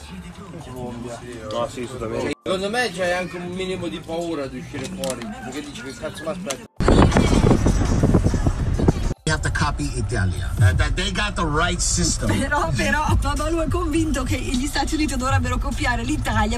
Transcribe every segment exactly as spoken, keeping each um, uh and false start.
No, sì, assolutamente. Secondo me c'hai anche un minimo di paura di uscire fuori, perché dici che cazzo mi aspetta. You have to copy Italia. Uh, that they got the right system. Però, però, Paolo è convinto che gli Stati Uniti dovrebbero copiare l'Italia.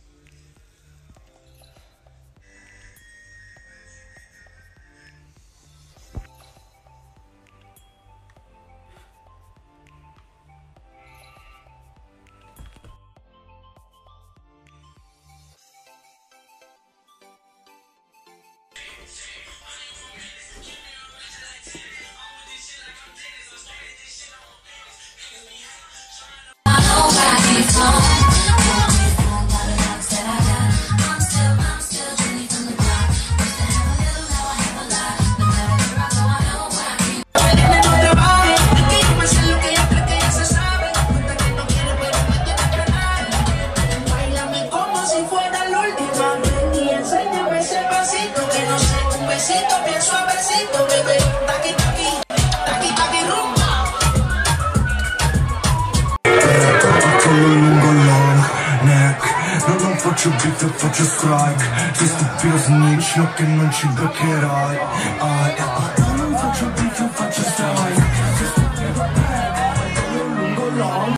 Faccio beat e faccio strike. Sei stupido snitch, no che non ci beccherai. ah, ah. Non faccio beat e faccio strike. Sei stupido lungo long.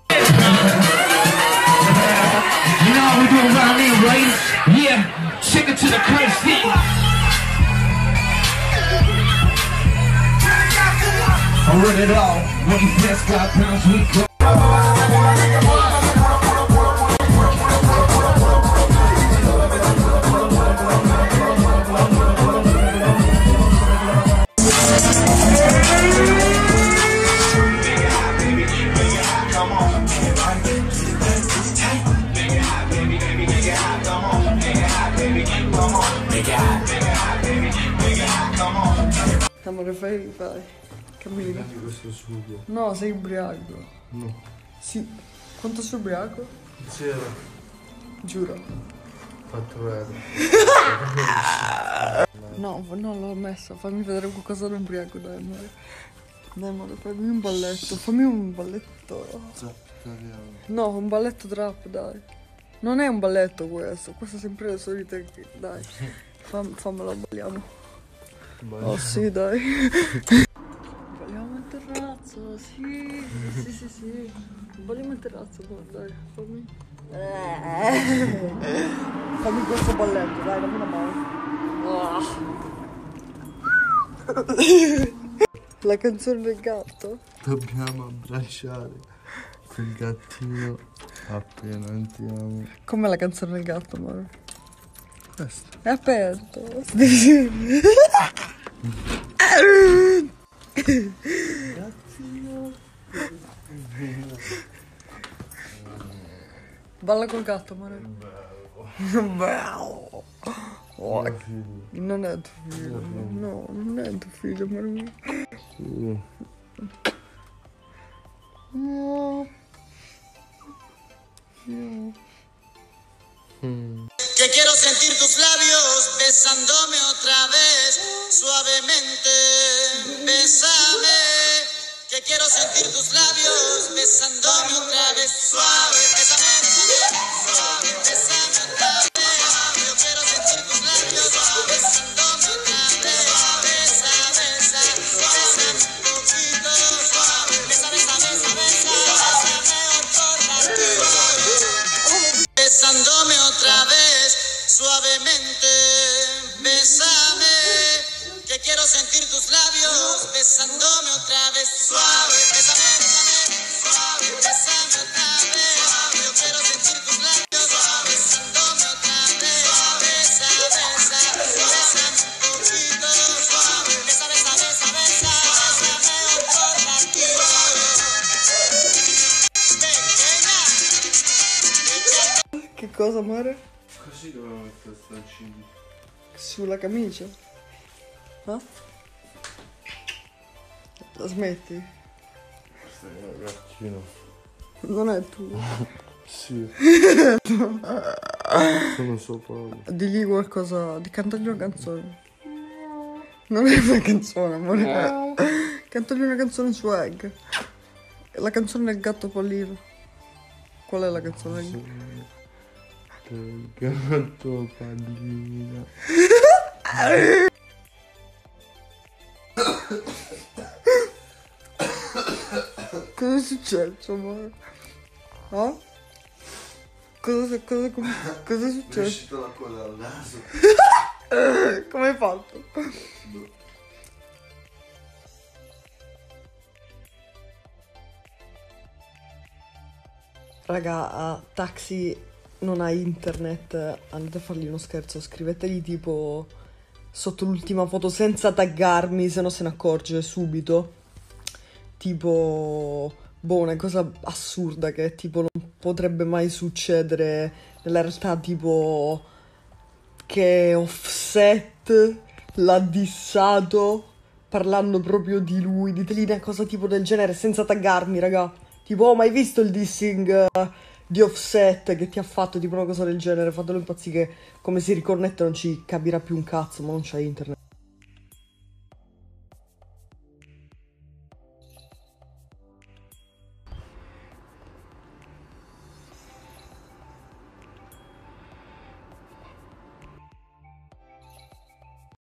You know how we do around here, right? Yeah, take it to the crazy. I run it all. When you pass five pounds, we go. Amore, fai, fai. Cammina. Questo sugo. No, sei ubriaco. No. Sì. Quanto sei ubriaco? Zero. Giuro. quattro euro. No, no, l'ho messo. Fammi vedere qualcosa di ubriaco, dai, amore. Dai, amore, fammi un balletto. Fammi un balletto. No, un balletto trap, dai. Non è un balletto questo. Questo è sempre le solite. Dai. Fam, fammelo, balliamo. Oh sì, dai. Balliamo in terrazzo, sì. Sì, sì, sì. Balliamo in terrazzo, dai, fammi. Fammi questo balletto, dai, dammi una mano. La canzone del gatto? Dobbiamo abbracciare quel gattino appena entriamo. Com'è la canzone del gatto, amore? Questo. È aperto. Balla col gatto, amore. Bello. Oh, non è tuo figlio. No, non è tuo figlio, amore mio. Sì. No. No. Mm. Que quiero sentir tus labios besándome otra vez, suavemente, bésame. Que quiero sentir tus labios besándome otra vez, suave, bésame, suave, bésame otra vez. Yo quiero sentir tus labios besándome otra vez, besa, besa, bésame un poquito, suave, besa, besa, besa, besa, bésame otro ratito, besándome otra vez. Suavemente, bésame, que quiero sentir tus labios besándome otra vez. Suave, bésame, bésame, suave, bésame otra vez. Yo quiero sentir tus labios besándome otra vez. Besa, besa, bésame un poquito. Suave, besa, besa, besa, besa, bésame otro ratito. Pequeña. Che cosa, amore? Così dovevo mettere stancini. Sulla camicia? Eh? La smetti? Questo è un ragazzino. Non è tuo. Sì. Sono so Paolo. Digli qualcosa, di cantagli una canzone. Non è una canzone, amore. Cantagli una canzone swag. La canzone del gatto Paolino. Qual è la canzone? Che la tua pallina. Cosa è successo, amore? Ah? Cosa, cosa, cosa, cosa è Mi è successo? uscita l'acqua dal naso. Come hai fatto? Raga, a Taxi non ha internet, andate a fargli uno scherzo, scrivetegli tipo sotto l'ultima foto senza taggarmi, se no se ne accorge subito. Tipo, boh, una cosa assurda che tipo non potrebbe mai succedere nella realtà, tipo che Offset l'ha dissato parlando proprio di lui, ditegli una cosa tipo del genere senza taggarmi, raga. Tipo, oh, mai visto il dissing uh, di Offset che ti ha fatto tipo una cosa del genere? Fatelo impazzire, che come si riconnette non ci capirà più un cazzo, ma non c'è internet.